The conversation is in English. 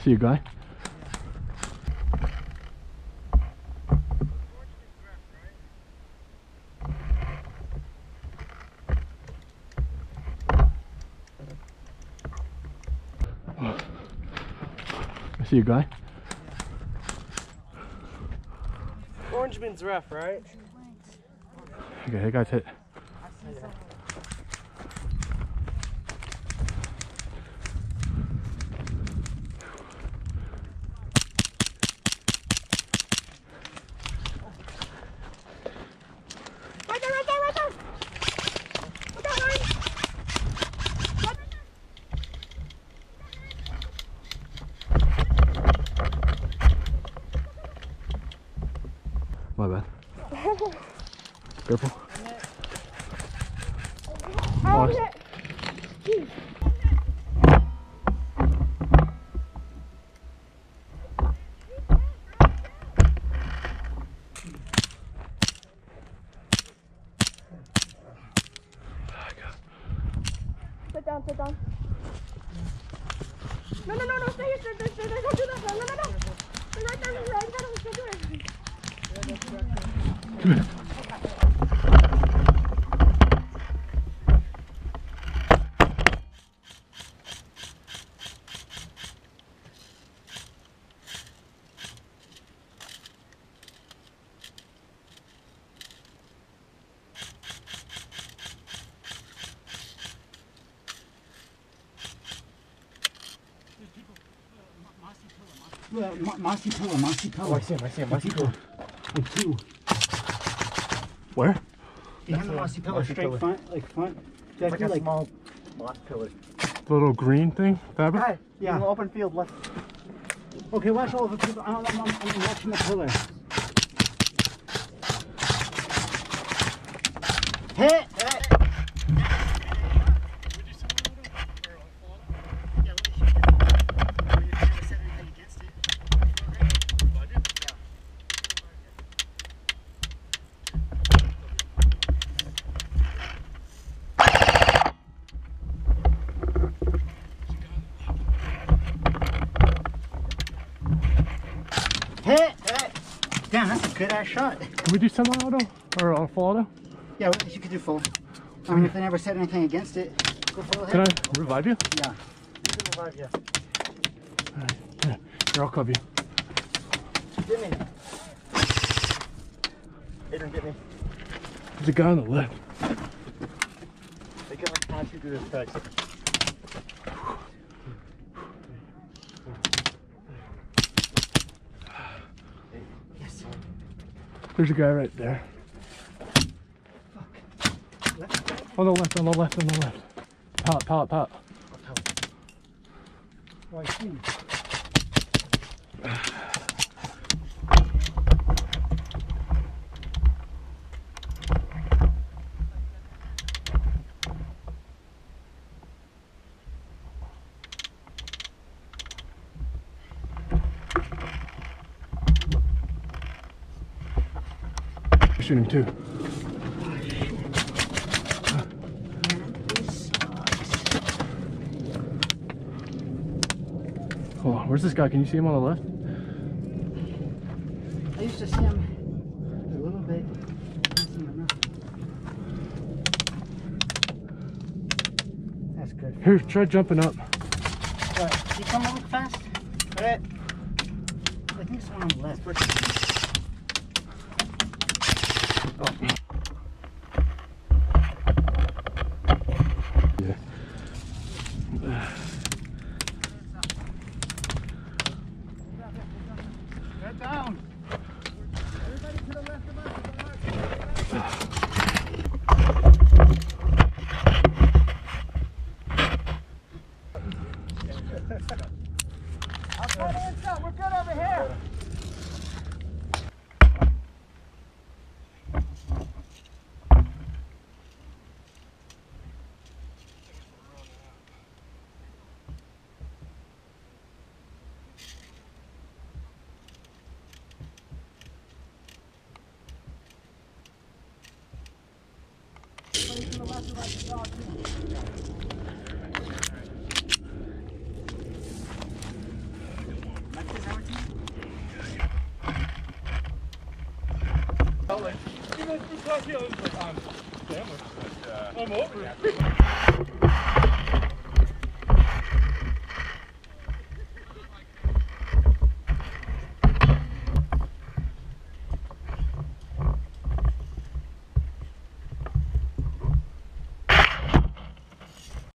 see a guy. I see a guy. Orangeman's rough, right? Okay, that guy's hit. My bad. Careful. Oh, Oh, shit. Sit down, sit down. No, no, no, no, stay here, stay there, don't do that, no, no, no, no. Stay right there, don't do it. Mossy pillar. Oh, I see him, Mossy pillar. Like two. where? Behind the mossy pillar, mossy straight pillar. front, like front. It's like a small moss pillar. The little green thing? Fabric? Guy, Yeah. in the open field, left. Okay, watch all of the people. I'm watching the pillar. Hit! Hit! Damn, that's a good ass shot. Can we do semi-auto? Or full auto? Yeah, you could do full. I mean, if they never said anything against it, go full Can ahead. I revive you? Yeah. Revive you. Alright, here, I'll club you. Get me. Adrian, get me. There's a guy on the left. They can like pass you through this text. Yes. There's a guy right there. On the left, on the left, on the left. Pallet. Oh, I see. Shoot him too. Hold on, where's this guy? Can you see him on the left? I used to see him a little bit. I don't see him enough. That's good. Here, try jumping up. What? He come a little fast? Alright. I think it's one on the left. Yeah. Get down. Everybody to the left of us. We're good over here. like, you know, Kentucky, I was like, I'm sandwich, but I'm over it.